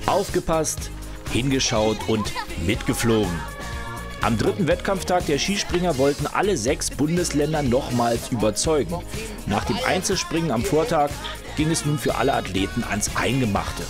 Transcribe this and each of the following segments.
Aufgepasst, hingeschaut und mitgeflogen. Am dritten Wettkampftag der Skispringer wollten alle 6 Bundesländer nochmals überzeugen. Nach dem Einzelspringen am Vortag ging es nun für alle Athleten ans Eingemachte.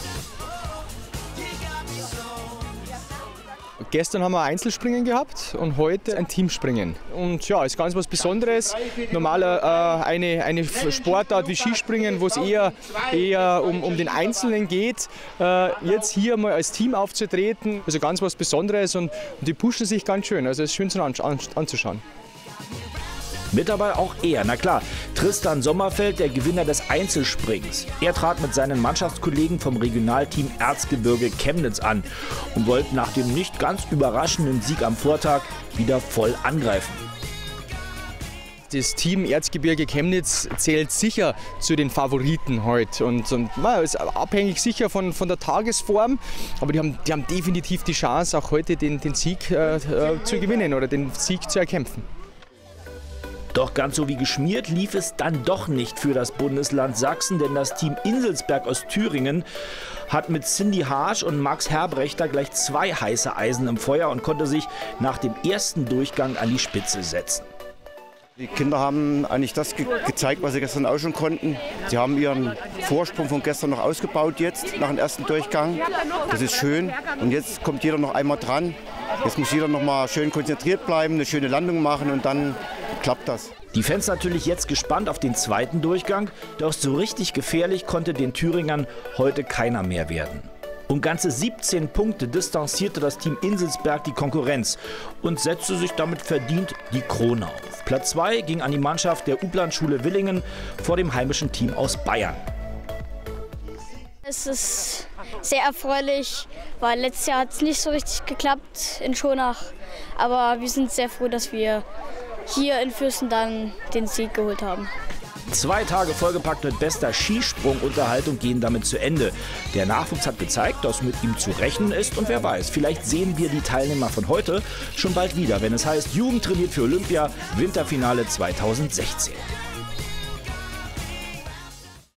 Gestern haben wir Einzelspringen gehabt und heute ein Teamspringen. Und ja, ist ganz was Besonderes. Normal eine Sportart wie Skispringen, wo es eher um den Einzelnen geht. Jetzt hier mal als Team aufzutreten, also ganz was Besonderes und die pushen sich ganz schön. Also es ist schön anzuschauen. Mit dabei auch er, na klar, Tristan Sommerfeld, der Gewinner des Einzelsprings. Er trat mit seinen Mannschaftskollegen vom Regionalteam Erzgebirge Chemnitz an und wollte nach dem nicht ganz überraschenden Sieg am Vortag wieder voll angreifen. Das Team Erzgebirge Chemnitz zählt sicher zu den Favoriten heute und ist abhängig sicher von der Tagesform, aber die haben definitiv die Chance, auch heute den Sieg zu gewinnen oder den Sieg zu erkämpfen. Doch ganz so wie geschmiert lief es dann doch nicht für das Bundesland Sachsen, denn das Team Inselsberg aus Thüringen hat mit Cindy Harsch und Max Herbrechter gleich 2 heiße Eisen im Feuer und konnte sich nach dem ersten Durchgang an die Spitze setzen. Die Kinder haben eigentlich das gezeigt, was sie gestern auch schon konnten. Sie haben ihren Vorsprung von gestern noch ausgebaut jetzt, nach dem ersten Durchgang. Das ist schön und jetzt kommt jeder noch einmal dran. Jetzt muss jeder noch mal schön konzentriert bleiben, eine schöne Landung machen und dann klappt das. Die Fans natürlich jetzt gespannt auf den zweiten Durchgang, doch so richtig gefährlich konnte den Thüringern heute keiner mehr werden. Um ganze 17 Punkte distanzierte das Team Inselsberg die Konkurrenz und setzte sich damit verdient die Krone auf. Platz 2 ging an die Mannschaft der Uplandschule Willingen vor dem heimischen Team aus Bayern. Es ist sehr erfreulich, weil letztes Jahr hat es nicht so richtig geklappt in Schonach. Aber wir sind sehr froh, dass wir hier in Fürsten dann den Sieg geholt haben. 2 Tage vollgepackt mit bester Skisprungunterhaltung gehen damit zu Ende. Der Nachwuchs hat gezeigt, dass mit ihm zu rechnen ist und wer weiß, vielleicht sehen wir die Teilnehmer von heute schon bald wieder, wenn es heißt Jugend trainiert für Olympia, Winterfinale 2016.